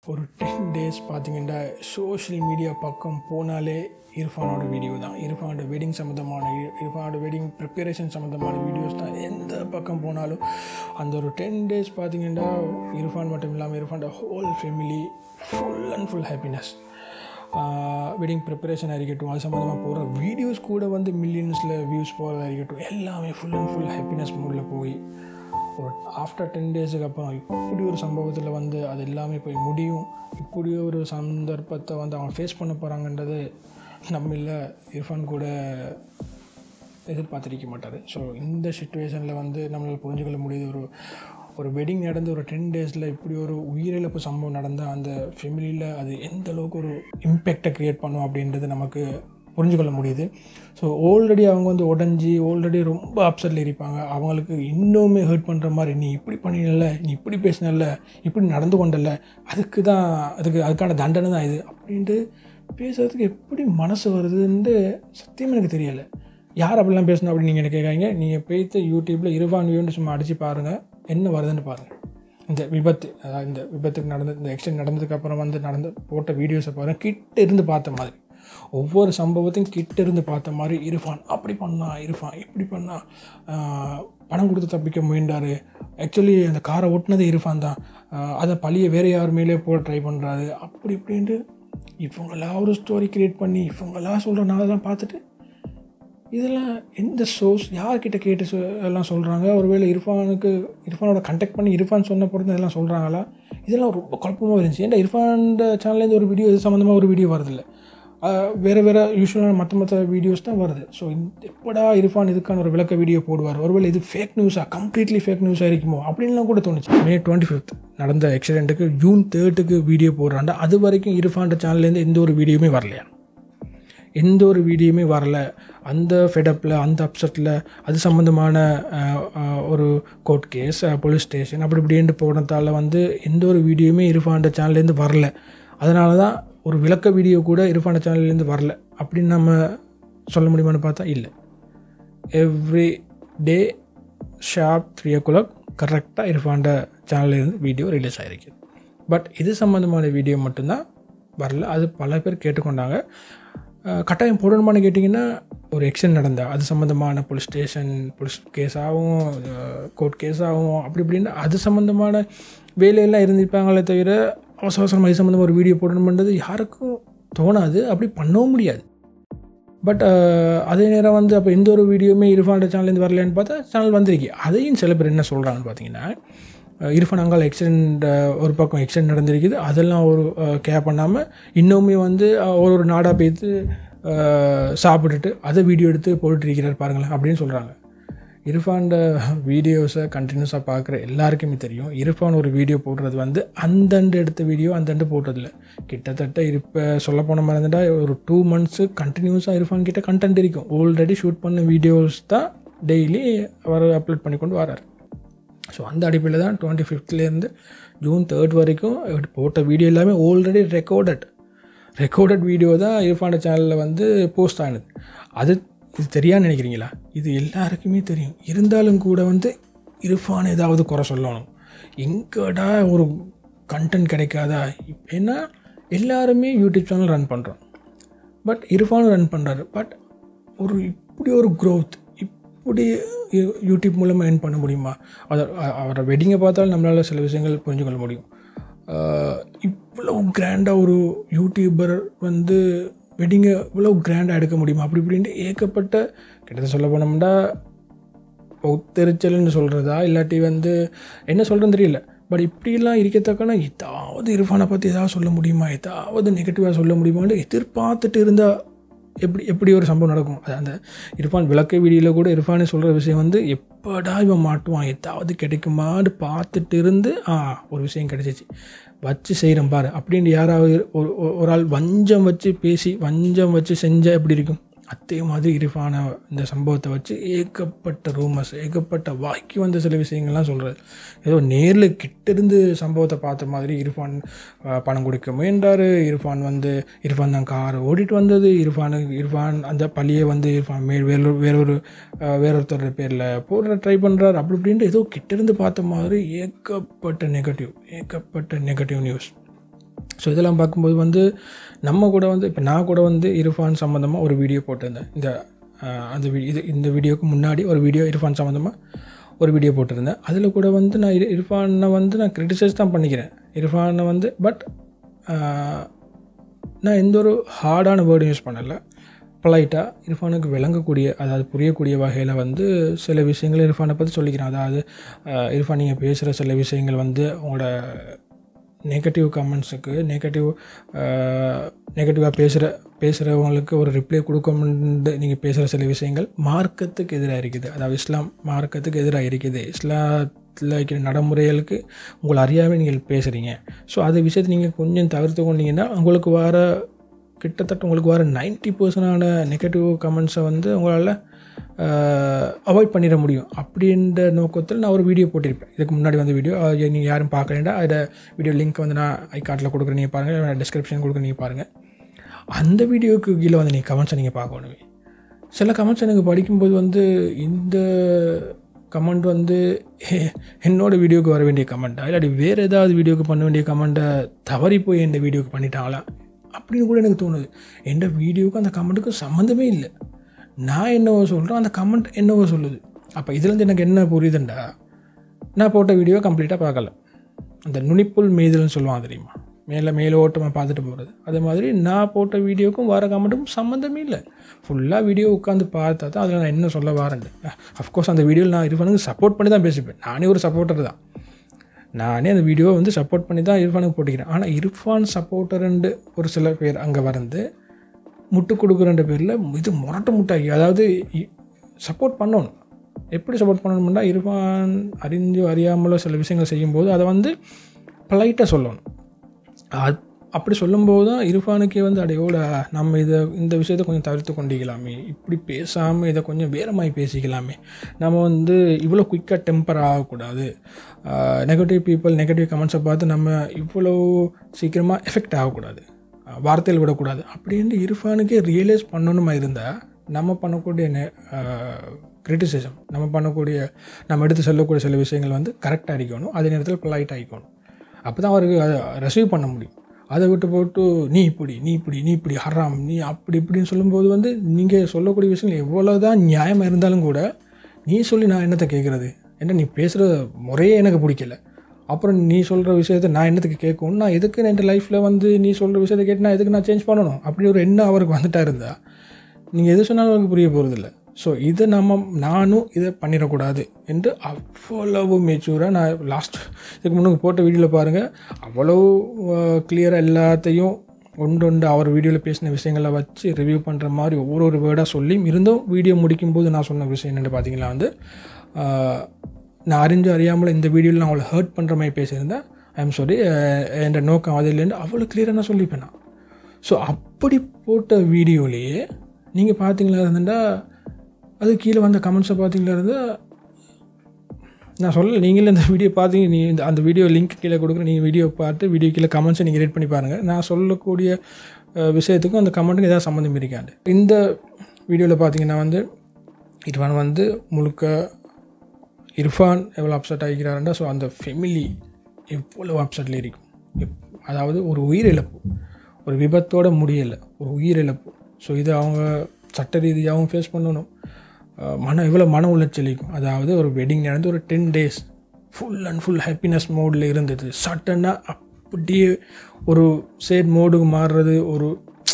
ஒரு 10 days பார்த்தீங்கன்னா social media பக்கம் போனாலே இர்ஃபானோட வீடியோ தான். இர்ஃபானோட வெட்டிங் சம்மந்தமான இர்ஃபானோட வெட்டிங் ப்ரிப்பரேஷன் சம்மந்தமான வீடியோஸ் தான். எந்த பக்கம் போனாலும் அந்த ஒரு 10 days பார்த்தீங்கன்னா இர்ஃபான் மட்டும் இல்லாமல் இர்ஃபானோட whole family full and full happiness. Wedding preparation இருக்கட்டும், அது சம்மந்தமாக போகிற வீடியோஸ் கூட வந்து மில்லியன்ஸில் வியூஸ் போகிறதா இருக்கட்டும், எல்லாமே ஃபுல் அண்ட் ஃபுல் ஹாப்பினஸ் மூடில் போய் ஒரு ஆஃப்டர் 10 daysக்கு அப்புறம் இப்படி ஒரு சம்பவத்தில் வந்து அது எல்லாமே போய் முடியும். இப்படி ஒரு சந்தர்ப்பத்தை வந்து அவங்க ஃபேஸ் பண்ண போகிறாங்கன்றது நம்மள இர்ஃபான் கூட எதிர்பார்த்திருக்க மாட்டார். ஸோ இந்த சிச்சுவேஷனில் வந்து நம்மளால் புரிஞ்சுக்கொள்ள முடியுது. ஒரு வெட்டிங் நடந்து ஒரு 10 daysல இப்படி ஒரு உயிரிழப்பு சம்பவம் நடந்தால் அந்த ஃபேமிலியில் அது எந்த அளவுக்கு ஒரு இம்பேக்டை க்ரியேட் பண்ணும் அப்படின்றது நமக்கு புரிஞ்சுக்கொள்ள முடியுது. ஸோ ஆல்ரெடி அவங்க வந்து உடஞ்சி ஆல்ரெடி ரொம்ப அப்செட்டில் இருப்பாங்க. அவங்களுக்கு இன்னுமே ஹர்ட் பண்ணுற மாதிரி, நீ இப்படி பண்ணிடல, நீ இப்படி பேசினல, இப்படி நடந்து கொண்டல, அதுக்கான தண்டனை தான் இது அப்படின்ட்டு பேசுகிறதுக்கு எப்படி மனசு வருதுன்னு சத்தியமாக எனக்கு தெரியலை. யார் அப்படிலாம் பேசணும் அப்படின்னு நீங்கள் எனக்கு கேட்காங்க. நீங்கள் போய்த்து யூடியூப்பில் irfanview சும்மா அடித்து பாருங்கள், என்ன வருதுன்னு பாருங்கள். இந்த விபத்துக்கு இந்த ஆக்சிடென்ட் நடந்ததுக்கப்புறம் வந்து போட்ட வீடியோஸை பாருங்கள். கிட்ட இருந்து பார்த்த மாதிரி, ஒவ்வொரு சம்பவத்தையும் கிட்ட இருந்து பார்த்த மாதிரி, இர்ஃபான் அப்படி பண்ணா, இர்ஃபான் இப்படி பண்ணா, பணம் கொடுத்து தப்பிக்க முயன்றார், ஆக்சுவலி அந்த காரை ஓட்டினது இர்ஃபான் தான், அதை பழியை வேறு யார் மேலே போட ட்ரை பண்ணுறாரு, அப்படி இப்படின்ட்டு இவங்களாம் ஒரு ஸ்டோரி க்ரியேட் பண்ணி இவங்களாம் சொல்கிறனாலலாம் பார்த்துட்டு இதெல்லாம் எந்த சோர்ஸ் யார்கிட்ட கேட்டு எல்லாம் சொல்கிறாங்க? ஒருவேளை இர்ஃபானோட கண்டெக்ட் பண்ணி இர்ஃபான் சொன்ன பொறுத்து இதெல்லாம் சொல்கிறாங்களா? இதெல்லாம் ரொம்ப குழப்பமாக இருந்துச்சு. ஏன்னா இர்ஃபான் சேனல்லேருந்து ஒரு வீடியோ இது சம்மந்தமாக ஒரு வீடியோ வருதில்லை, வேறு யூஸ்வலான மற்ற வீடியோஸ் தான் வருது. ஸோ எப்படா இர்ஃபான் இதுக்கான ஒரு விளக்க வீடியோ போடுவார்? ஒருவேளை இது ஃபேக் நியூஸாக, கம்ப்ளீட்லி ஃபேக் நியூஸாக இருக்குமோ அப்படின்லாம் கூட தோணுச்சு. May 25th நடந்த ஆக்சிடெண்ட்டுக்கு June 3rd வீடியோ போடுறாண்டா, அது வரைக்கும் இர்ஃபான் சேனல்லேருந்து எந்த ஒரு வீடியோவுமே வரலையா? எந்த ஒரு வீடியோவுமே வரல. அந்த ஃபெடப்பில், அந்த அப்செட்டில், அது சம்மந்தமான ஒரு கோர்ட் கேஸ், போலீஸ் ஸ்டேஷன் அப்படி இப்படின்ட்டு போனதால் வந்து எந்த ஒரு வீடியோவுமே இர்ஃபான் சேனல்லேருந்து வரல. அதனால தான் ஒரு விளக்க வீடியோ கூட இர்ஃபான் சேனல்லேருந்து வரல அப்படின்னு நம்ம சொல்ல முடியுமான்னு பார்த்தா இல்லை. எவ்ரி டே ஷார்ப் 3 o'clock கரெக்டாக இர்ஃபான் சேனல்லேருந்து வீடியோ ரிலீஸ் ஆகிருக்கு. பட் இது சம்மந்தமான வீடியோ மட்டும்தான் வரல. அது பல பேர் கேட்டுக்கொண்டாங்க. கட்டாயம் போடணுமான்னு கேட்டிங்கன்னா, ஒரு ஆக்சிடென்ட் நடந்தால் அது சம்மந்தமான போலீஸ் கேஸாகவும் கோர்ட் கேஸாகவும் அப்படி இப்படின்னு அது சம்மந்தமான வேலையெல்லாம் இருந்திருப்பாங்களே தவிர அவசரமாக இது சம்மந்தமாக ஒரு வீடியோ போடணுன்றது யாருக்கும் தோணாது, அப்படி பண்ணவும் முடியாது. பட் அதே நேரம் வந்து அப்போ எந்த ஒரு வீடியோவுமே இர்ஃபான் சேனல்லேருந்து வரலன்னு பார்த்தா சேனல் வந்திருக்கு. அதையும் சில பேர் என்ன சொல்கிறாங்கன்னு பார்த்தீங்கன்னா, இர்ஃபான் அங்கால் ஆக்சிடெண்ட், ஒரு பக்கம் ஆக்சிடென்ட் நடந்திருக்குது, அதெல்லாம் ஒரு கேர் பண்ணாமல் இன்னுமே வந்து ஒரு நாடாக போய்த்து சாப்பிட்டுட்டு அதை வீடியோ எடுத்து போட்டுருக்கிறார் பாருங்களேன் அப்படின்னு சொல்கிறாங்க. இர்ஃபான் வீடியோஸை கண்டினியூஸாக பார்க்குற எல்லாருக்குமே தெரியும், இர்ஃபான் ஒரு வீடியோ போடுறது வந்து அந்தண்டு எடுத்த வீடியோ அந்தண்டு போட்டதில்லை. கிட்டத்தட்ட இப்போ சொல்ல போன மாதிரி இருந்தால் ஒரு 2 months கண்டினியூஸாக இர்ஃபான் கிட்ட கண்டென்ட் இருக்கும். ஆல்ரெடி ஷூட் பண்ண வீடியோஸ் தான் டெய்லி அவர் அப்லோட் பண்ணி கொண்டு வரார். ஸோ அந்த அடிப்படையில் தான் 25th June 3rd வரைக்கும் போட்ட வீடியோ எல்லாமே ஆல்ரெடி ரெக்கார்டட் வீடியோ தான் இர்ஃபான் சேனலில் வந்து போஸ்ட் ஆனது. இது தெரியான்னு நினைக்கிறீங்களா? இது எல்லாருக்குமே தெரியும். இருந்தாலும் கூட வந்து இர்ஃபான் ஏதாவது குறை சொல்லணும், எங்கடா ஒரு கண்டென்ட் கிடைக்காதா? ஏன்னா எல்லாருமே யூடியூப் சேனல் ரன் பண்ணுறோம், பட் இர்ஃபானும் ரன் பண்ணுறாரு. பட் இப்படி ஒரு க்ரோத் இப்படி யூடியூப் மூலமாக ஏர்ன் பண்ண முடியுமா? அவரை வெட்டிங்கை பார்த்தாலும் நம்மளால் சில விஷயங்கள் புரிஞ்சுக்கொள்ள முடியும். இவ்வளோ கிராண்டாக ஒரு யூடியூபர் வந்து வெட்டிங்கை இவ்வளோ கிராண்டாக எடுக்க முடியுமா? அப்படி இப்படின்ட்டு ஏகப்பட்ட கிட்டத்தட்ட சொல்ல போனோம்னா ஒத்தெரிச்சல்னு சொல்கிறதா இல்லாட்டி வந்து என்ன சொல்கிறேன்னு தெரியல. பட் இப்படிலாம் இருக்கத்தக்கனா ஏதாவது இர்ஃபானை பற்றி ஏதாவது சொல்ல முடியுமா, ஏதாவது நெகட்டிவாக சொல்ல முடியுமான்னு எதிர்பார்த்துட்டு இருந்தால் எப்படி ஒரு சம்பவம் நடக்கும்? அந்த இர்ஃபான் விளக்க வீடியோவில் கூட இர்ஃபானே சொல்கிற விஷயம் வந்து எப்படா இவன் மாட்டுவான், ஏதாவது கிடைக்குமான்னு பார்த்துட்டு இருந்து ஒரு விஷயம் கிடைச்சிச்சு, வச்சு செய்கிறேன் பாரு அப்படின்னு யாராவது ஒரு ஆள் வஞ்சம் வச்சு பேசி வஞ்சம் வச்சு செஞ்சால் எப்படி இருக்கும்? அதே மாதிரி இர்ஃபான இந்த சம்பவத்தை வச்சு ஏகப்பட்ட ரூமர்ஸ், ஏகப்பட்ட வாய்க்கு வந்த சில விஷயங்கள்லாம் சொல்கிறது. ஏதோ நேரில் கிட்டேருந்து சம்பவத்தை பார்த்த மாதிரி இர்ஃபான் பணம் கொடுக்க முயன்றார், இர்ஃபான் தான் காரை ஓடிட்டு வந்தது, இர்ஃபான் அந்த பழியை வந்து இர்ஃபான் வேறொருத்தர் பேரில் போடுற ட்ரை பண்ணுறாரு, அப்படி இப்படின்ட்டு ஏதோ கிட்டேருந்து பார்த்த மாதிரி ஏகப்பட்ட நெகட்டிவ் நியூஸ். ஸோ இதெல்லாம் பார்க்கும்போது வந்து நம்ம கூட வந்து இப்போ நான் கூட வந்து இர்ஃபான் சம்மந்தமாக ஒரு வீடியோ போட்டிருந்தேன். இந்த வீடியோவுக்கு முன்னாடி ஒரு வீடியோ இர்ஃபான் சம்மந்தமாக ஒரு வீடியோ போட்டிருந்தேன். அதில் கூட வந்து நான் இர்ஃபானை வந்து நான் கிரிட்டிசைஸ் தான் பண்ணிக்கிறேன் இர்ஃபானை வந்து. பட் நான் எந்த ஒரு ஹார்டான வேர்டும் யூஸ் பண்ணலை. பொலைட்டாக இர்ஃபானுக்கு விளங்கக்கூடிய, அதாவது புரியக்கூடிய வகையில் வந்து சில விஷயங்கள் இர்ஃபானை பற்றி சொல்லிக்கிறேன். அதாவது இர்ஃபான் நீங்கள் பேசுகிற சில விஷயங்கள் வந்து உங்களோட நெகட்டிவ் கமெண்ட்ஸுக்கு நெகட்டிவாக பேசுகிறவங்களுக்கு ஒரு ரிப்ளை கொடுக்கணுன்னு நீங்கள் பேசுகிற சில விஷயங்கள் மார்க்கத்துக்கு எதிராக இருக்குது. அதாவது இஸ்லாம் மார்க்கத்துக்கு எதிராக இருக்குது. இஸ்லாத்தில் இருக்கிற நடைமுறைகளுக்கு உங்களை அறியாமல் நீங்கள் பேசுகிறீங்க. ஸோ அது விஷயத்தை நீங்கள் கொஞ்சம் தவிர்த்து கொண்டீங்கன்னா கிட்டத்தட்ட உங்களுக்கு வர 90% நெகட்டிவ் கமெண்ட்ஸை வந்து உங்களால் அவாய்ட் பண்ணிட முடியும். அப்படின்ற நோக்கத்தில் நான் ஒரு வீடியோ போட்டிருப்பேன். இதுக்கு முன்னாடி வந்து வீடியோ நீங்கள் யாரும் பார்க்கலேண்டா அதை வீடியோ லிங்க் வந்து நான் ஐகார்ட்டில் கொடுக்குறேன், நீங்கள் பாருங்கள், டிஸ்கிரிப்ஷன் கொடுக்குறேன், நீங்கள் பாருங்கள். அந்த வீடியோவுக்கு கீழே வந்து நீங்கள் கமெண்ட்ஸை நீங்கள் பார்க்கணுமே. சில கமெண்ட்ஸ் எனக்கு படிக்கும்போது வந்து இந்த கமெண்ட் வந்து என்னோடய வீடியோவுக்கு வர வேண்டிய கமெண்ட்டா இல்லாட்டி வேறு ஏதாவது வீடியோவுக்கு பண்ண வேண்டிய கமெண்ட்டை தவறி போய் என் வீடியோவுக்கு பண்ணிட்டாங்களா அப்படின்னு கூட எனக்கு தோணுது. என் வீடியோவுக்கு அந்த கமெண்ட்டுக்கு சம்மந்தமே இல்லை. நான் என்னவோ சொல்கிறேன், அந்த கமெண்ட் என்னவோ சொல்லுது. அப்போ இதுலேருந்து எனக்கு என்ன புரியுதுண்டா, நான் போட்ட வீடியோ கம்ப்ளீட்டாக பார்க்கல. அந்த நுனிப்புல் மீதல்னு சொல்லுவாங்க தெரியுமா, மேலோட்டமாக பார்த்துட்டு போகிறது. அதே மாதிரி நான் போட்ட வீடியோக்கும் வர கமெண்ட்டுக்கும் சம்மந்தமே இல்லை. ஃபுல்லாக வீடியோ உட்காந்து பார்த்தா தான் அதில் நான் என்ன சொல்ல வரேன். அஃப்கோர்ஸ் அந்த வீடியோவில் நான் இர்ஃபானுக்கு சப்போர்ட் பண்ணி தான் பேசிப்பேன். நானே ஒரு சப்போர்ட்டர் தான். நானே அந்த வீடியோவை வந்து சப்போர்ட் பண்ணி தான் இர்ஃபானுக்கு போட்டிக்கிறேன். ஆனால் இர்ஃபான் சப்போர்ட்டருண்டு ஒரு சில பேர் அங்கே வந்து முட்டு கொடுக்குறன்ற பேரில் இது முட்டாகி, அதாவது சப்போர்ட் பண்ணணும். எப்படி சப்போர்ட் பண்ணணும்னா, இர்ஃபான் அறிஞ்சோ அறியாமலோ சில விஷயங்கள் செய்யும்போது அதை வந்து பொலைட்டாக சொல்லணும். அப்படி சொல்லும்போது தான் இர்ஃபானுக்கே வந்து அடையோட நம்ம இந்த விஷயத்தை கொஞ்சம் தவிர்த்து கொண்டிக்கலாமே, இப்படி பேசாமல் இதை கொஞ்சம் வேறு மாதிரி பேசிக்கலாமே, நம்ம வந்து இவ்வளோ குயிக்காக டெம்பர் ஆகக்கூடாது, நெகட்டிவ் கமெண்ட்ஸை பார்த்து நம்ம இவ்வளோ சீக்கிரமாக எஃபெக்ட் ஆகக்கூடாது, வார்த்தையில் விடக்கூடாது அப்படின்ட்டு இர்ஃபானுக்கே ரியலைஸ் பண்ணணுமா இருந்தால் நம்ம பண்ணக்கூடிய கிரிட்டிசிசம், நம்ம எடுத்து சொல்லக்கூடிய சில விஷயங்கள் வந்து கரெக்டாக அடிக்கணும், அதே நேரத்தில் பொலைட்டாக ஆகிக்கணும். அப்போ தான் அவருக்கு அதை ரிசீவ் பண்ண முடியும். அதை விட்டு போட்டு நீ இப்படி ஹராம், நீ அப்படி இப்படின்னு சொல்லும்போது வந்து நீங்கள் சொல்லக்கூடிய விஷயங்கள் எவ்வளோ தான் நியாயமாக இருந்தாலும் கூட நீ சொல்லி நான் என்னத்தை கேட்குறது, என்ன நீ பேசுகிற முறையே எனக்கு பிடிக்கல, அப்புறம் நீ சொல்கிற விஷயத்தை நான் என்னத்துக்கு கேட்கணும், நான் எதுக்கு என் லைஃப்பில் வந்து நீ சொல்கிற விஷயத்தை கேட்டு நான் எதுக்கு நான் சேஞ்ச் பண்ணணும், அப்படி ஒரு எண்ணம் அவருக்கு வந்துட்டா இருந்தால் நீங்கள் எது சொன்னாலும் அவருக்கு புரிய போகிறதில்ல. ஸோ இதை நானும் இதை பண்ணிடக்கூடாது என்று அவ்வளவு மெச்சூராக நான் இதுக்கு முன்னுக்கு போட்ட வீடியோவில் பாருங்கள், அவ்வளோ கிளியராக எல்லாத்தையும் ஒன்று அவர் வீடியோவில் பேசின விஷயங்களை வச்சு ரிவ்யூ பண்ணுற மாதிரி ஒவ்வொரு வேர்டாக சொல்லி இருந்தும் வீடியோ முடிக்கும்போது நான் சொன்ன விஷயம் என்னென்னு பார்த்தீங்கன்னா வந்து, நான் அறியாமல் இந்த வீடியோவில் நான் அவளை ஹர்ட் பண்ணுற மாதிரி பேசியிருந்தேன், ஐ எம் சாரி, என்ற நோக்கம் அது இல்லைன்னு அவ்வளோ கிளியராக நான் சொல்லிப்பேன் நான். ஸோ அப்படி போட்ட வீடியோலேயே நீங்கள் பார்த்தீங்களா இருந்தா அது கீழே வந்த கமெண்ட்ஸை பார்த்தீங்களா இருந்தால் நான் சொல்லலை, நீங்களே இந்த வீடியோ பார்த்தீங்க, அந்த வீடியோ லிங்க் கீழே கொடுக்குறேன், நீங்கள் வீடியோ பார்த்து வீடியோ கீழே கமெண்ட்ஸை நீங்கள் ரீட் பண்ணி பாருங்கள். நான் சொல்லக்கூடிய விஷயத்துக்கும் அந்த கமெண்ட்டுக்கும் ஏதாவது சம்மந்தம் இருக்காது. இந்த வீடியோவில் பார்த்தீங்கன்னா வந்து இர்ஃபான் வந்து முழுக்க இர்ஃபான் எவ்வளோ அப்செட் ஆகிக்கிறாருண்டா, ஸோ அந்த ஃபேமிலி எவ்வளோ அப்செட்டில் இருக்கும். அதாவது ஒரு உயிரிழப்பு, ஒரு விபத்தோடு முடியலை, ஒரு உயிரிழப்பு. ஸோ இது அவங்க சட்ட ரீதியாகவும் ஃபேஸ் பண்ணணும். எவ்வளோ மன உளைச்சலிக்கும். அதாவது ஒரு வெட்டிங் நடந்து ஒரு 10 days ஃபுல் ஹாப்பினஸ் மோடில் இருந்தது, சட்டனாக அப்படியே ஒரு சேட் மோடுக்கு மாறுறது, ஒரு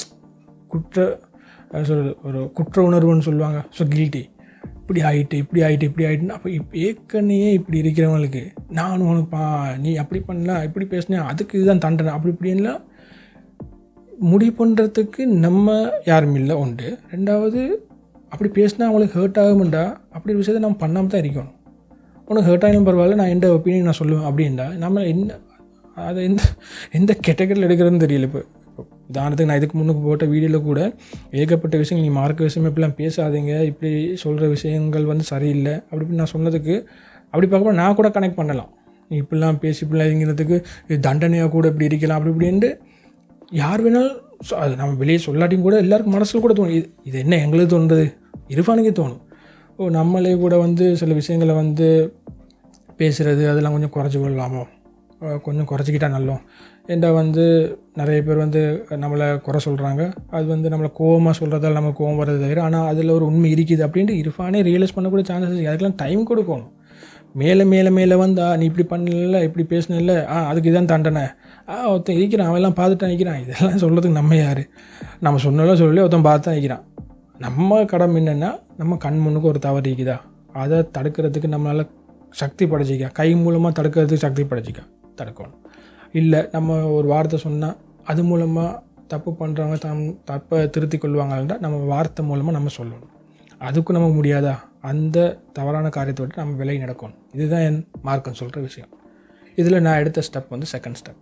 குற்ற உணர்வுன்னு சொல்லுவாங்க. ஸோ கில்ட்டி, இப்படி ஆகிட்டுன்னு. அப்போ ஏற்கனவே இப்படி இருக்கிறவங்களுக்கு நானும் உனக்கு நீ அப்படி பண்ணலாம், இப்படி பேசினேன், அதுக்கு இதுதான் தண்டனை, அப்படி இப்படின்லாம் முடிவு பண்ணுறதுக்கு நம்ம யாரும் இல்லை ஒன்று. ரெண்டாவது, அப்படி பேசினா அவங்களுக்கு ஹர்ட் ஆகும்டா, அப்படி விஷயத்தை நம்ம பண்ணாமல் தான் இருக்கணும். உனக்கு ஹர்ட் ஆகிலும் பரவாயில்ல, நான் எந்த ஒப்பீனியன் நான் சொல்லுவேன் அப்படின்டா நம்ம அதை எந்த கேட்டகரியில் எடுக்கிறதுன்னு தெரியல. இப்போ உதாரணத்துக்கு நான் இதுக்கு முன்னுக்கு போட்ட வீடியோவில் கூட ஏகப்பட்ட விஷயங்கள், நீ மார்க்க விஷயம் இப்படிலாம் பேசாதீங்க, இப்படி சொல்கிற விஷயங்கள் வந்து சரியில்லை அப்படி நான் சொன்னதுக்கு அப்படி பார்க்கும்போது நான் கூட கனெக்ட் பண்ணலாம். நீ இப்படிலாம் பேசி இப்படிலாம் இருக்கிறதுக்கு தண்டனையாக கூட இப்படி இருக்கலாம் அப்படி இப்படின்ட்டு யார் வேணாலும் அது நம்ம வெளியே சொல்லாட்டியும் கூட எல்லாருக்கும் மனசில் கூட தோணும், இது என்ன எங்களுக்கு தோணுறது, இர்ஃபானுக்கே தோணும். நம்மளே கூட வந்து சில விஷயங்களை வந்து பேசுகிறது அதெல்லாம் கொஞ்சம் குறைச்சி கொள்ளலாமோ, கொஞ்சம் குறைச்சிக்கிட்டா நல்லோம். ஏண்டா வந்து நிறைய பேர் வந்து நம்மளை குறை சொல்கிறாங்க. அது வந்து நம்மளை கோவமாக சொல்கிறதால நம்ம கோவம் வர்றது தவிர, ஆனால் அதில் ஒரு உண்மை இருக்குது அப்படின்ட்டு இர்ஃபானே ரியலைஸ் பண்ணக்கூடிய சான்சஸ். அதுக்கெல்லாம் டைம் கொடுக்கணும். மேலே மேலே மேலே வந்தா நீ இப்படி பண்ணல, இப்படி பேசினில்ல, அதுக்கு இதான் தண்டனை, ஒருத்தன் இருக்கிறான், அவெல்லாம் பார்த்துட்டு நிற்கிறான், இதெல்லாம் சொல்கிறதுக்கு நம்ம யார்? நம்ம சொன்னாலும் சொல்லி ஒருத்தன் பார்த்து தான் நிற்கிறான். நம்ம கடமை என்னென்னா, நம்ம கண் முன்னுக்கு ஒரு தவறு இருக்குதா, அதை தடுக்கிறதுக்கு நம்மளால் சக்தி படைச்சிக்க, கை மூலமாக தடுக்கிறதுக்கு சக்தி படைச்சிக்க தடுக்கணும். இல்லை நம்ம ஒரு வார்த்தை சொன்னால் அது மூலமாக தப்பு பண்ணுறவங்க தப்பை திருத்தி கொள்வாங்கன்றா நம்ம வார்த்தை மூலமாக நம்ம சொல்லணும். அதுக்கும் நமக்கு முடியாதா, அந்த தவறான காரியத்தை விட்டு நம்ம விலகி நடக்கணும். இதுதான் என் மார்க்கம் சொல்கிற விஷயம். இதில் நான் எடுத்த ஸ்டெப் வந்து செகண்ட் ஸ்டெப்.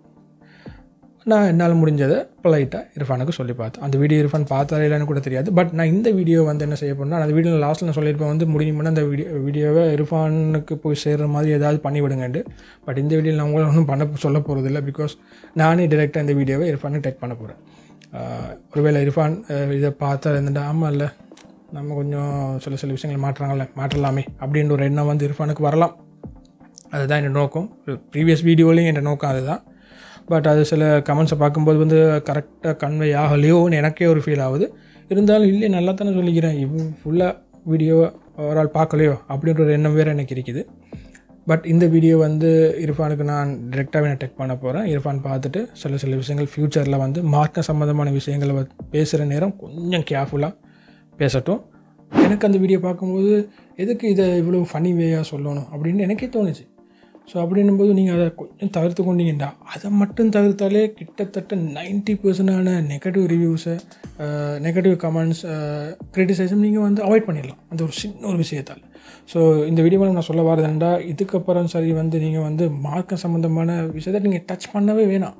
நான் என்னால் முடிஞ்சதை பொலைட்டாக இர்ஃபானுக்கு சொல்லி பார்த்தேன். அந்த வீடியோ இர்ஃபான் பார்த்தாரே இல்லைன்னு கூட தெரியாது. பட் நான் இந்த வீடியோ வந்து என்ன செய்ய போனால், அந்த வீடியோ லாஸ்ட்டில் நான் சொல்லியிருப்பேன் வந்து முடியும்னா அந்த வீடியோவை இர்ஃபானுக்கு போய் சேர்கிற மாதிரி ஏதாவது பண்ணி விடுங்கண்டு. பட் இந்த வீடியோவில் நான் உங்களை ஒன்றும் சொல்ல போகிறதில்ல. பிகாஸ் நானே டிரெக்டாக இந்த வீடியோவை இர்ஃபானுக்கு டெக் பண்ண போகிறேன். ஒருவேளை இர்ஃபான் இதை பார்த்தா இருந்துட்டு ஆமாம் இல்லை நம்ம கொஞ்சம் சில விஷயங்கள் மாற்றலாமே அப்படின்ற ஒரு எண்ணம் வந்து இர்ஃபானுக்கு வரலாம். அதுதான் என்னோட நோக்கம். ப்ரீவியஸ் வீடியோலையும் என்னோட நோக்கம் அதுதான். பட் அது சில கமெண்ட்ஸை பார்க்கும்போது வந்து கரெக்டாக கன்வே ஆகலையோன்னு எனக்கே ஒரு ஃபீல் ஆகுது. இருந்தாலும் இல்லை நல்லா தானே சொல்லிக்கிறேன், ஃபுல்லாக வீடியோவை ஒரு ஆள் பார்க்கலையோ அப்படின்ற ஒரு எண்ணம் வேறு எனக்கு இருக்குது. பட் இந்த வீடியோ வந்து இர்ஃபானுக்கு நான் டிரெக்டாகவே நான் டெக் பண்ண போகிறேன். இர்ஃபான் பார்த்துட்டு சில விஷயங்கள் ஃப்யூச்சரில் வந்து மார்க்க சம்மந்தமான விஷயங்களை பேசுகிற நேரம் கொஞ்சம் கேர்ஃபுல்லாக பேசட்டும். எனக்கு அந்த வீடியோ பார்க்கும்போது எதுக்கு இதை இவ்வளோ ஃபனி வேயாக சொல்லணும் அப்படின்னு எனக்கே தோணுச்சு. ஸோ அப்படின்னும்போது நீங்கள் அதை கொஞ்சம் தவிர்த்து கொண்டீங்கண்டா, அதை மட்டும் தவிர்த்தாலே கிட்டத்தட்ட 90% நெகட்டிவ் ரிவ்யூஸை, நெகட்டிவ் கமெண்ட்ஸ், கிரிட்டிசைஸும் நீங்கள் வந்து அவாய்ட் பண்ணிடலாம் அந்த ஒரு சின்ன ஒரு விஷயத்தால். ஸோ இந்த வீடியோவில் நான் சொல்ல வரதுண்டா, இதுக்கப்புறம் சரி வந்து நீங்கள் வந்து மார்க்க சம்மந்தமான விஷயத்தை நீங்கள் டச் பண்ணவே வேணாம்.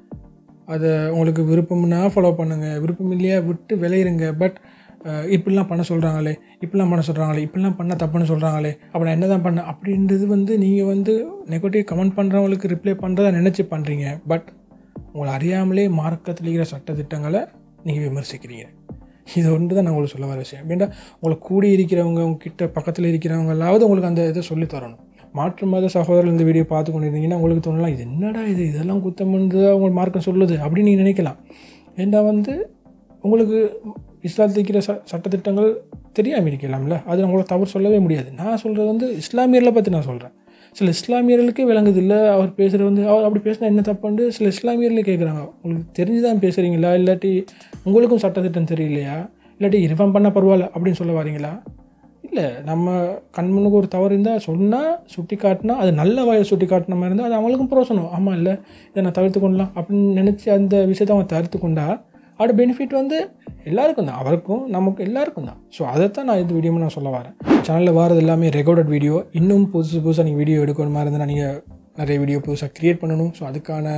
அதை உங்களுக்கு விருப்பம்னா ஃபாலோ பண்ணுங்கள், விருப்பம் இல்லையா விட்டு விளையிடுங்க. பட் இப்படிலாம் பண்ண சொல்கிறாங்களே, இப்படிலாம் பண்ண தப்புன்னு சொல்கிறாங்களே, அப்போ நான் என்ன தான் பண்ணேன் அப்படின்றது வந்து நீங்கள் வந்து நெகட்டிவ் கமெண்ட் பண்ணுறவங்களுக்கு ரிப்ளை பண்ணுறதா நினச்சி பண்ணுறீங்க. பட் உங்களை அறியாமலே மார்க்கத்தில் இருக்கிற சட்டத்திட்டங்களை நீங்கள் விமர்சிக்கிறீங்க. இது ஒன்று தான் நான் உங்களுக்கு சொல்ல வர விஷயம். அப்படின்னா உங்களை கூடி இருக்கிறவங்க, உங்ககிட்ட பக்கத்தில் இருக்கிறவங்களாவது உங்களுக்கு அந்த இதை சொல்லித்தரணும். மாற்று மத சகோதரர்கள் இந்த வீடியோ பார்த்து கொண்டு இருந்தீங்கன்னா உங்களுக்கு தோணலாம், இது என்னடா இதெல்லாம் குத்தம் பண்ணுறது உங்களுக்கு மார்க்கம் சொல்லுது அப்படின்னு நீங்கள் நினைக்கலாம். ஏன்னா வந்து உங்களுக்கு இஸ்லாத்தில் இருக்கிற சட்டத்திட்டங்கள் தெரியாமல் இருக்கலாம்ல, அது நான் உங்களை தவறு சொல்லவே முடியாது. நான் சொல்கிறது வந்து இஸ்லாமியர்களை பற்றி நான் சொல்கிறேன். சில இஸ்லாமியர்களுக்கே விளங்குது இல்லை, அவர் பேசுகிறது வந்து அவர் அப்படி பேசினா என்ன தப்புண்டு சில இஸ்லாமியர்களே கேட்குறாங்க. உங்களுக்கு தெரிஞ்சு தான் பேசுகிறீங்களா, இல்லாட்டி உங்களுக்கும் சட்டத்திட்டம் தெரியலையா, இல்லாட்டி இர்ஃபான் பண்ணால் பரவாயில்ல அப்படின்னு சொல்ல வரீங்களா? இல்லை, நம்ம கண்முன்னுக்கு ஒரு தவறு இருந்தால் சொன்னால் சுட்டி காட்டினா, அது நல்ல வாயை சுட்டி காட்டின மாதிரி இருந்தால் அது அவங்களுக்கும் பிரோசனம். ஆமாம் இல்லை இதை நான் தவிர்த்து கொள்ளலாம் அப்படின்னு நினச்சி அந்த விஷயத்தை அவங்க தவிர்த்து கொண்டா அதோட பெனிஃபிட் வந்து எல்லாருக்கும் தான், அவருக்கும் நமக்கு எல்லாருக்கும் தான். ஸோ அதைத்தான் நான் இந்த வீடியோவில் நான் சொல்ல வரேன். சேனலில் வரது எல்லாமே ரெக்கார்டட் வீடியோ. இன்னும் புதுசாக நீங்கள் வீடியோ எடுக்கிற மாதிரி இருந்தால் நீங்கள் நிறைய வீடியோ புதுசாக க்ரியேட் பண்ணணும். ஸோ அதுக்கான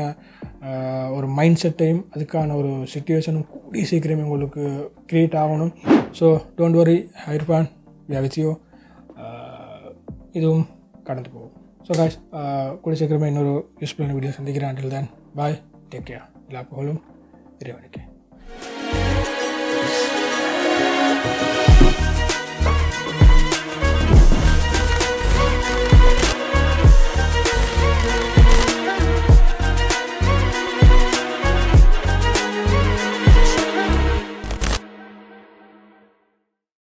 ஒரு மைண்ட் செட்டையும் அதுக்கான ஒரு சிச்சுவேஷனும் கூடிய சீக்கிரமே உங்களுக்கு க்ரியேட் ஆகணும். So don't worry Irfan, we are with you. இதுவும் கடந்து போகும். ஸோ காய்ஸ், கூடிய சீக்கிரமே இன்னொரு யூஸ்ஃபுல்லான வீடியோ சந்திக்கிறேன். Until then bye, take care. எல்லா புகழும் இறைவனுக்கு.